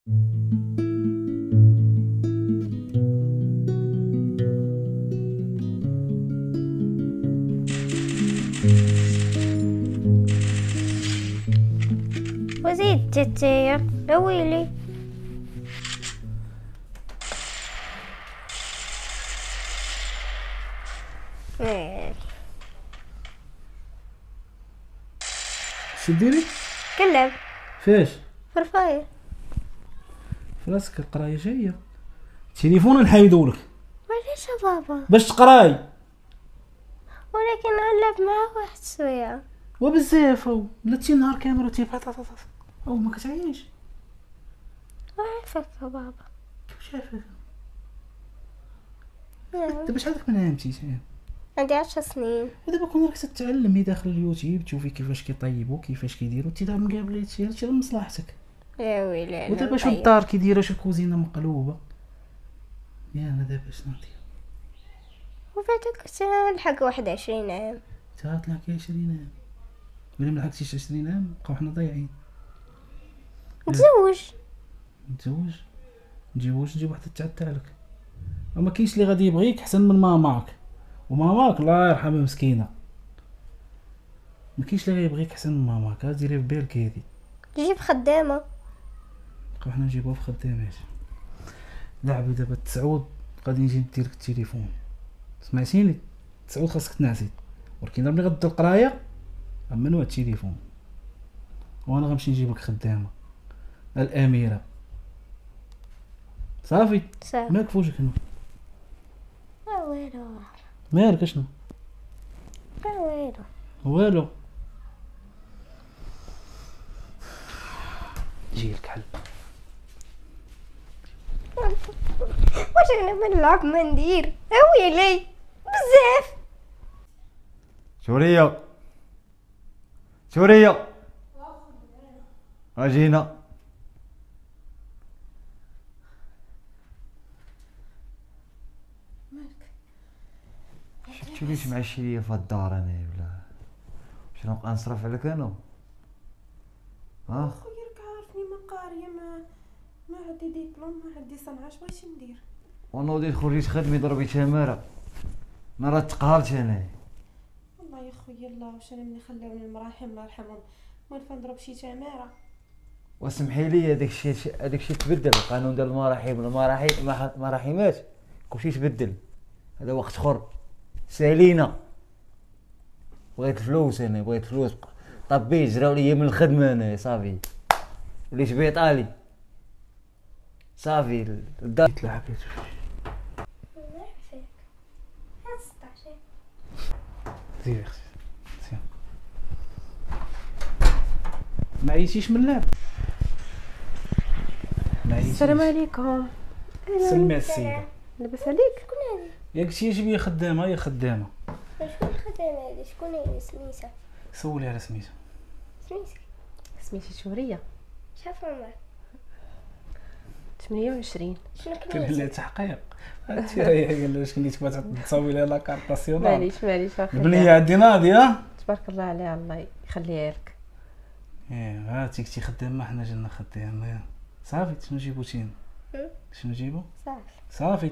وزيد تتايا لويلي. ديري؟ كلب فاش؟ فرفاير فراسك القرايه جايه. التليفون نحيدولك. علاش يا بابا؟ باش تقراي. ولكن نلعب معاه واحد شويه وبزاف بلاتي نهار كامل او ما كتعيش. عارفك يا بابا. كيفاش عارفك؟ دابا شحال من عام تيتعلم؟ عندي 10 سنين. ودابا كون راك تتعلمي داخل اليوتيوب تشوفي كيفاش كيطيبوا كيفاش كيديروا تيدار مقابل هادشي لمصلحتك. يا ويلي. ودابا شو الدار كيديروا شي كوزينه مقلوبه. يا انا دابا شنو ندير؟ وفاتك نلحق 21 عام. تطلع كي 20 عام. ملي ملحقتيش 20 عام بقاو حنا ضايعين. نتزوج. نجيب واحد تعتع لك. وما كاينش اللي غادي يبغيك احسن من ماماك. وماماك الله يرحمها مسكينه. ما كاينش اللي غيبغيك احسن من ماماك. ديري في بالك هادي. جيب خدامه. بقاو حنا نجيبوها في خدامات. لعبي دابا 9 غادي نجي ندير لك التليفون. سمعتيني؟ 9 خاصك تنعسي. ولكن ملي غدو القرايه امنوا هاد التليفون. وانا غنمشي نجيب لك خدامه الاميره. صافي مالك فوجك هنا؟ والو. مالك شنو؟ والو. جيلك حل. واش انا بنلعب ما ندير ويلي بزاف. سوريا اجينا. شفتي ليش معشي ليا في الدار انا ولا واش نبقى نصرف عليك انا؟ خويا راك عارفني ما قاريه ما عندي ديبلوم ما عندي صنعه. اش بغيتي ندير؟ وانا وليت خرجت خدمي ضربي تماره. انا راه تقهرت انا. والله يا خويا الله واش انا ملي خلاوني المراحم الله يرحمهم ما نضرب شي تماره. واسمحي لي هذاك الشيء تبدل. القانون ديال المراحمات كلشي تبدل. هذا وقت اخر سالينا. بغيت الفلوس انا بغيت فلوس. طبيت جراو ليا من الخدمه انا صافي وليت بيطالي صافي الدار تلعبيت زيد اختي ما عييتيش من اللعب؟ السلام عليكم. سلمي على السيده. لاباس عليك؟ شكون هادي؟ ياك شي جيب لي خدامه. هي خدامه. شكون الخدامه هادي؟ شكون هي سميتها؟ سولي على سميتها. سميتي شوريه. شحال عمرك؟ 28. شنو كان كنيتي؟ لها تحقيق. هادشي راه قال له كنتي تبغي تصاوبي لها لاكارت ناسيونال. معليش البنيه عندي ناضيه. تبارك الله عليها الله يخليها لك. هاتي كنتي خدامه حنا جينا خدامه. صافي شنو جيبو تينا؟ شنو جيبو؟ صافي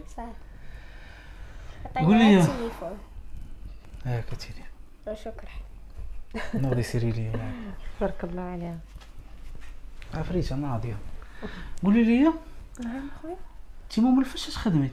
قول لي التليفون. هاك تيلي. شكرا. نوضي سيري لي. تبارك الله عليها. عفريته ناضيه. قولي لي. نعم خويا. انت ماما فاش تخدمي؟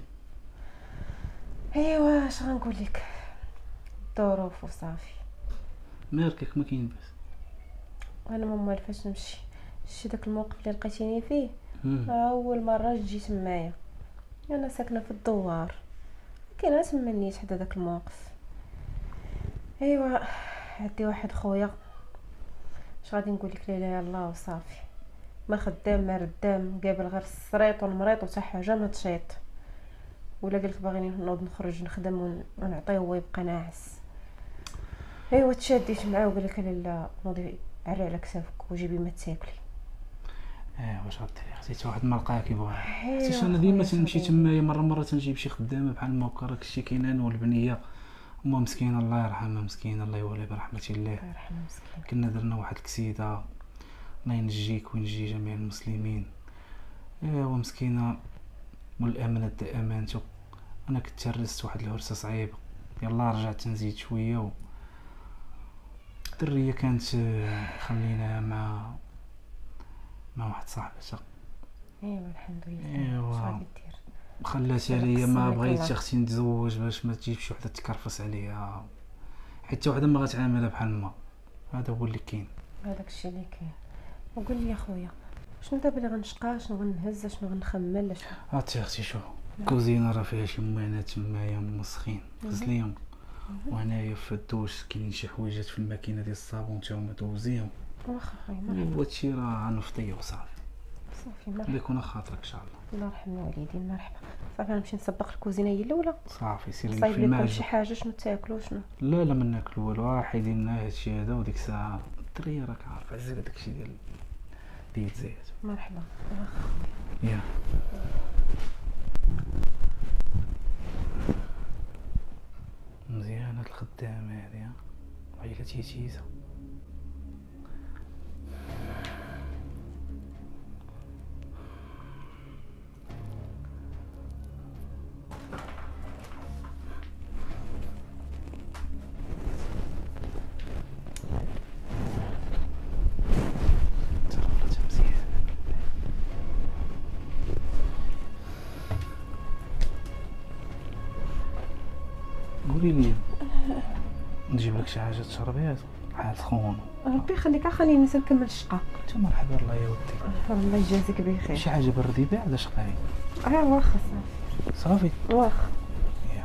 ايوا اش غنقول لك الظروف وصافي. مالك ما كاين باس. انا ماما فاش نمشي شتي داك الموقف اللي لقيتيني فيه. اول مره جيت تمايا انا ساكنه في الدوار كاينه تما نيت حدا داك الموقف. ايوا عندي واحد خويا اش غادي نقول لك لا اله الا الله وصافي ما خدام ما ردام قابل غير السريط والمريط وتا حاجه ما تشيط ولا قالك باغيني نوض نخرج نخدم ونعطيه هو يبقى ناعس. ايوا تشاديت معاه وقال لك لا نوضي عري على كتافك وجيبي ما تاكلي. واش غديري اختي واحد ما لقاها كيبغيها. حيت انا ديما تنمشي تمايا مره تنجيب شي خدامه بحال ما هكا راك شتي كاينان والبنيه هما مسكينه الله يرحمها مسكينه الله يولي برحمه الله. يرحمها مسكينه. كنا درنا واحد الكسيده الله ينجيك وينجي جميع المسلمين. ايوا مسكينه والامانه دا امانته. انا كنت ترست واحد العرسه صعيبه، يلا رجعت نزيد شويه الدريه كانت خلينا مع واحد صاحبتها. ايوا الحمد لله. ايوا. اش غادي دير؟ خلاتها ليا ما الله. بغيتش اختي نتزوج باش ما تجيبش شي وحده تكرفس عليا، حتى وحده ما غتعاملها بحال ما. هذا هو اللي كاين. هذاك الشيء اللي كاين. وقول لي خويا، شنو دابا اللي غنشقى؟ شنو غنهز؟ شنو غنخمل؟ شنو؟ عرفتي اختي شوف، الكوزينه راه فيها شي موانات تمايا مسخين غسليهم، وهنايا في الدوش كاينين شي حويجات في الماكينه ديال الصابون تا هما دوزيهم. واخا خويا مرحبا. وهادشي راه نفطيه وصافي. صافي مرحبا. يكون خاطرك ان شاء الله. الله يرحم الوالدين. مرحبا. صافي غنمشي نسبق الكوزينه هي الاولى. صافي سيري صايب في لكم المعجون. شي حاجه شنو تاكلوا شنو؟ لا ما ناكل والو، حيدين لنا هادشي هذا وديك الساعه الدريه راك عارف عزيز داكشي ديال ديت زيت. مرحبا. يا مزيان هاد الخدامه هادي، عيلة تيتيزه. قولي لي نجيب لك شي حاجه تشربيها بحال سخون. ربي يخليك، خليني نكمل الشقه. انت مرحبا الله يوديك. الله يجازيك بخير. شي حاجه بردي بها على شقاي. واخا صافي واخا. يلا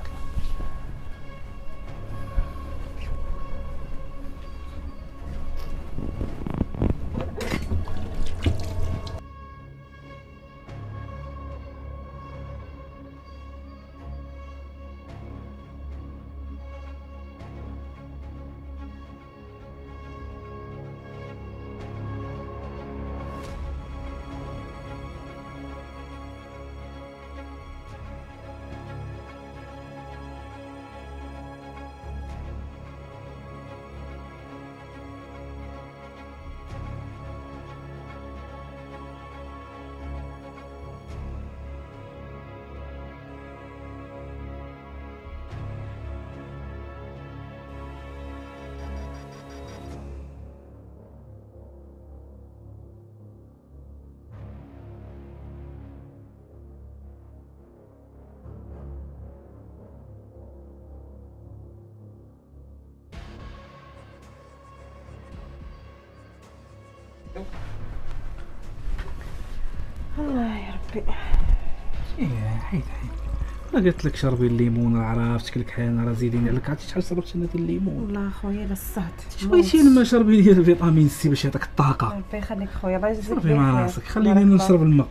الله يا ربي. ايه حيد لا قلت لك شربي الليمون، راه عرفتك لك حنا راه زيدين عليك. عرفتي شحال شربت انا ديال الليمون؟ والله خويا لصات شويتي لما شربي ديال الفيتامين سي باش يعطيك الطاقه. ربي يخليك خويا، الله يجزيك صافي مع راسك، خليني نشرب الماء.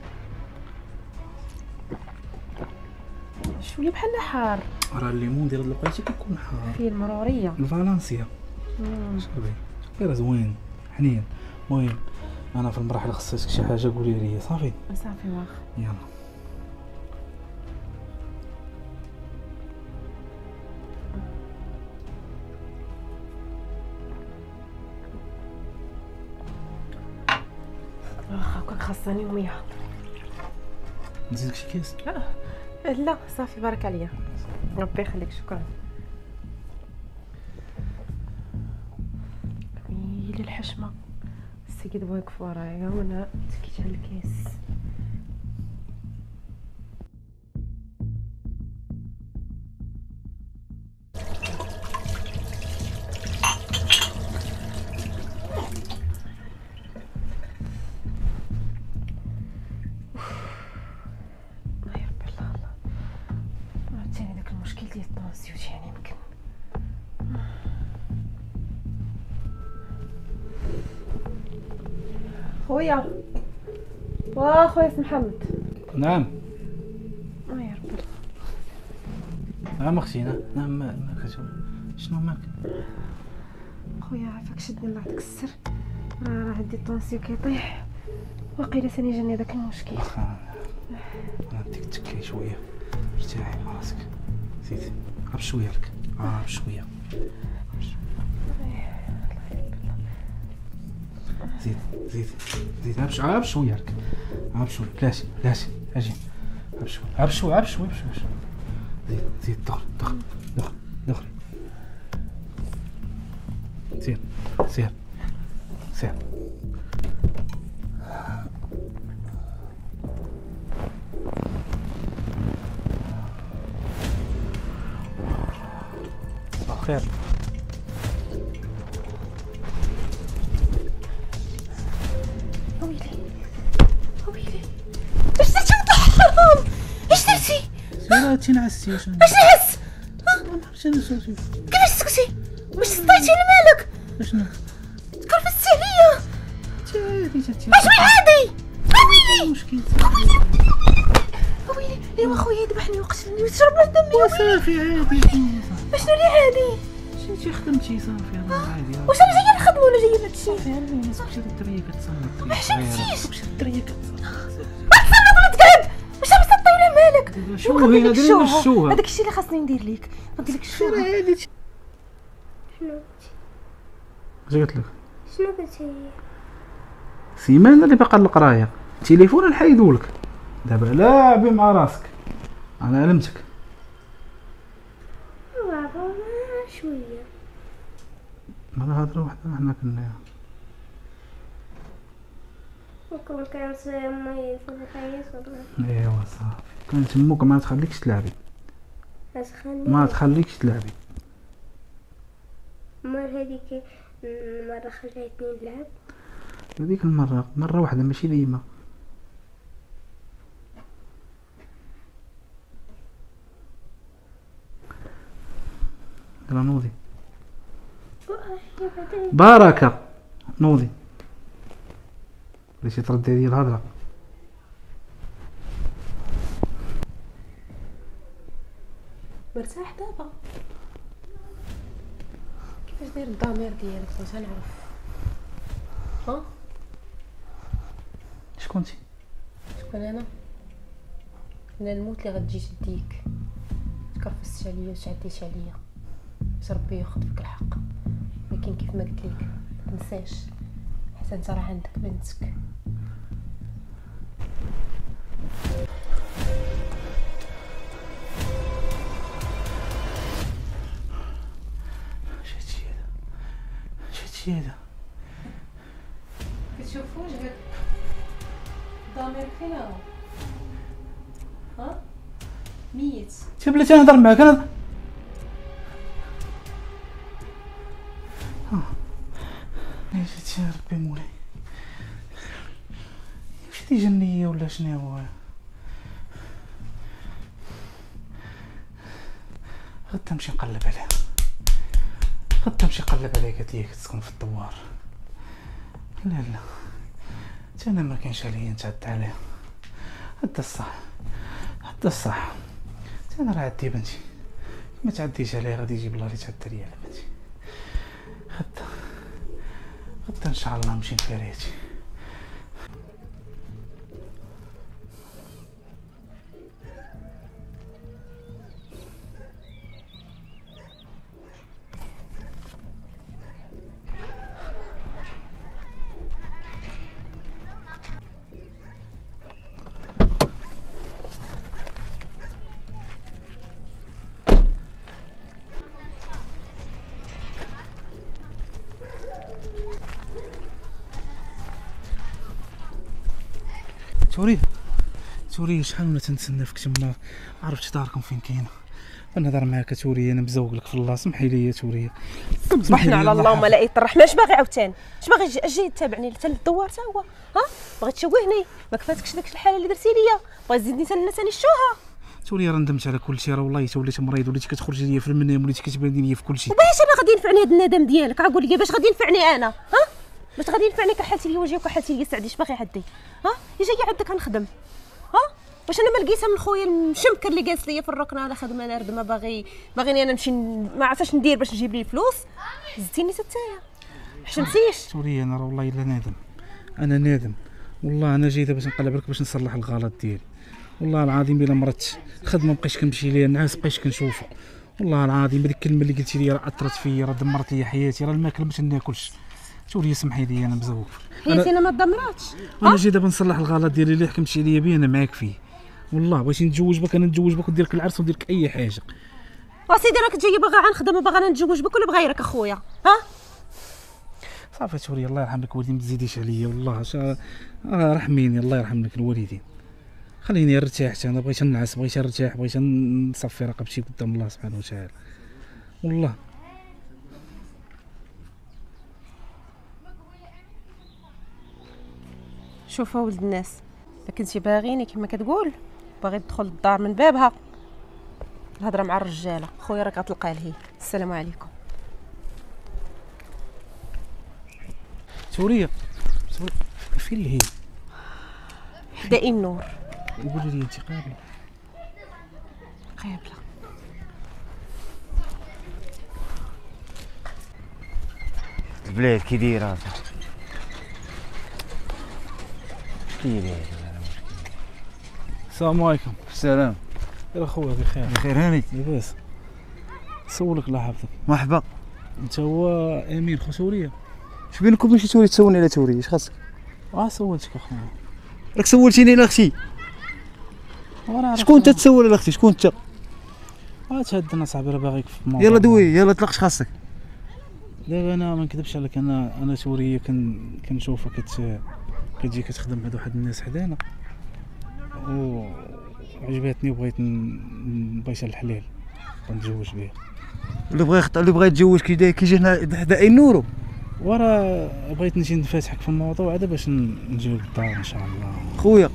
شويه بحال حار. راه الليمون ديال الوقيته كيكون حار. فيه المروريه. الفالنسيا شربي راه زوين حنين. المهم انا في المراحل خصك شي حاجه قولي لي. صافي صافي واخا. يلا واخا هكاك خاصني يوميها. نزيدك شي كاس. لا صافي بارك عليا. ربي يخليك شكرا. ويلي الحشمه، السيد بغا يوقف ورايا وانا تكيت على الكاس. ديال الطونسيون يعني يمكن. خويا خويا سي محمد. نعم يا ربي. نعم اختي. نعم ما كتشوف شنو مالك؟ خويا عافاك شدني الله يعطيك السر، راه عندي الطونسيون كيطيح، واقيلا ثاني جاني داك المشكل. واخا نديك تكي شويه ارتاحي مع راسك. زيد بشويه لك بشويه. زيد زيد زيد عاب شويه راك عاب شويه بلاتي اجي عاب شويه زيد دخل سير خير ويلي اش درتي ولد الحرام؟ اش درتي؟ سير تنعسي اش نعس؟ نسوي كيفاش سكتي؟ واش سطيتي لمالك؟ اشنو تكرفستي عليا تي اش عادي؟ ويلي مشكل ويلي ايوا خويا يذبحني وقتلني وتشرب من دمي. صافي عادي اشنو اللي عادي؟ شنو خدمتي صافي هذا عادي واش انا جايه نخدم ولا جايه لهادشي؟ صافي الناس مشي الدريه كتصنت ما حشمتيش. مشي الدريه كتصنت تصنت ولا تقعد؟ واش مسطي ولا مالك؟ شو هي ديري الشوها هذاك الشيء اللي خاصني ندير لك، ندير لك الشوها. عادي شنو قلت لك قلتي؟ سيمانه اللي باقا القرايه التليفون نحيدولك دابا لاعبي مع راسك انا علمتك بابا شويه هذا هضره وحده حنا كنا وكون كانت امي في الحياة والله ايوا صافي كانت امك ما تخليكش تلعبي ما تخليكش تلعبي مر هذيك المرة خلاتني نلعب. هذيك المره مره واحده ماشي ديما يلا نوضي بركه نوضي باش تردي هذه الهضره مرتاح دابا؟ كيفاش داير الضمير ديالك؟ بغيت نعرف. ها شكونتي شكون انا؟ انا الموت اللي غتجي تديك. تكرفست عليا وتعديت عليا باش ربي ياخذ فيك الحق، ولكن كيف ما قلت لك ما تنساش حتى انت راه عندك بنتك. شتي هذا كتشوف وجهك ضميرك فين هو؟ ها ميت. شي بلاتي نهضر معاك انا يا شتي يا ربي مولاي واش دي جنيه ولا شنو هو غدا نمشي نقلب عليها قالت لي كتسكن في الدوار. لا حتى انا ما كاينش عليا نتعدى عليها حتى الصح حتى انا راه عندي بنتي ما تعديش عليها غادي يجيب الله اللي تعدى ليا على بنتي. غدا ان شاء الله نمشي لفريتي. توريه شحال ولا تنتسنى فيك تما عرفتي داركم فين كاينه نهضر معاك توريه انا مزوق لك في الله سمحي لي توريه صبحنا على اللهم لا الرحمن. اش باغي عاوتاني؟ اش باغي جاي تتابعني حتى للدوار تا هو؟ ها باغي تشوهني؟ ما كفاتكش داك الحاله اللي درتي ليا؟ بغيت تزيدني ثاني الشوهه؟ توريه راه ندمت على كل شيء راه والله وليت مريض وليتي كتخرجي ليا في المنام وليتي كتبان ليا في كل شيء. وباش انا غادي ينفعني هذا الندم ديالك؟ قول لي باش غادي ينفعني انا؟ ها باش غادي ينفعني كحالتي لي وجهي وكحالتي لي سعدي؟ اش باغي عندي؟ ها اللي جايه عندك غنخدم. ها واش انا ما لقيتها من خويا المشمكر اللي جالس ليا في الركنه على خدمه ناردمه باغيني انا نمشي ما عرفتش ندير باش نجيب لي فلوس؟ زدتيني ستايا حشمتيش. توريه انا راه والله الا نادم والله انا جاي باش نقلب لك باش نصلح الغلط ديالي والله العظيم الا مرت الخدمه مابقيتش كنمشي ليها الناس مابقيتش كنشوفها والله العظيم هذيك الكلمه اللي قلتي لي راه اثرت فيا راه دمرت لي حياتي راه الماكله باش ناكلش شوريه سمحي لي انا مزوق. حياتي انا ما تدمراتش. انا جاي دابا نصلح الغلط ديالي اللي حكمتي عليا به انا معاك فيه. والله بغيتي نتزوج بك انا نتزوج بك وندير لك العرس وندير لك اي حاجه. وسيدي راك جاي باغا غنخدم وباغا انا نتزوج بك ولا بغيرك اخويا؟ ها صافي شوريه الله يرحم لك الوالدين ما تزيديش عليا والله رحميني الله يرحم لك الوالدين. خليني ارتاح انا بغيت نعس بغيت نرتاح بغيت نصفي رقبتي قدام الله سبحانه وتعالى والله. شوف ولد الناس، الا كنتي باغيني كما كتقول باغي تدخل الدار من بابها، الهضره مع الرجاله خويا راك غتلقى لهي. السلام عليكم. سوريا فين اللي هي؟ حدائي النور. قولي لي انت قابله؟ قابله. البلاد كي دايره مشكيله. السلام عليكم. السلام. يا خويا بخير؟ بخير هاني. لاباس؟ سولك الله يحفظك. مرحبا. انت هو امين خو سوريا؟ اش بينكم ماشي توري تسولني على توري اش خاصك؟ سولتك اخويا. راك سولتيني على اختي. شكون انت تسول على اختي؟ شكون انت؟ تهدنا صاحبي راه باغيك في الموضوع. يلا دوي يلا طلق اش خاصك. دابا انا ما نكذبش عليك انا سوريه كنشوفها كتجي كتخدم هاد واحد الناس حدانا وعجبتني وبغيت نبغيتها الحلال ونتزوج بها. اللي بغى يتزوج كيجي هنا حدا اي نورو. ورا بغيت نجي نفاتحك في الموضوع هذا باش نجيو للدار ان شاء الله. خويا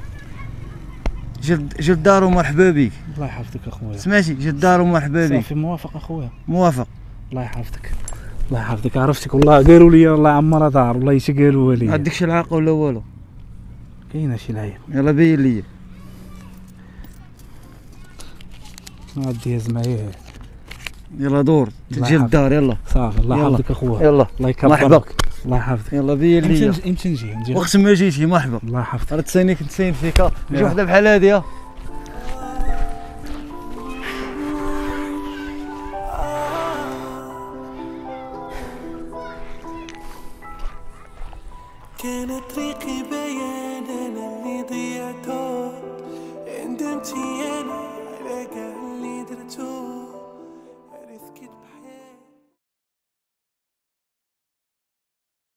جي للدار ومرحبا بك. الله يحفظك اخويا. سمعتي جي للدار ومرحبا بك. صافي موافق اخويا. موافق. الله يحفظك الله يحفظك. عرفتك والله قالوا لي الله عمرها دار والله اش قالوا لي. ما عندك شي العاقه ولا والو؟ كاينه شي العيب. يلا بين لي. غادي معايا. يلا دور تجي للدار يلا. صافي الله يحفظك اخويا. يلا الله يكبرك. مرحبا. الله يحفظك. يلا بين لي. امتى نجي؟ وقت ما جيتي مرحبا. الله يحفظك. راه تساينيك نتساين فيك. جي وحده بحال هادي. كان طريقي بيان انا اللي ضيعته ندمتي انا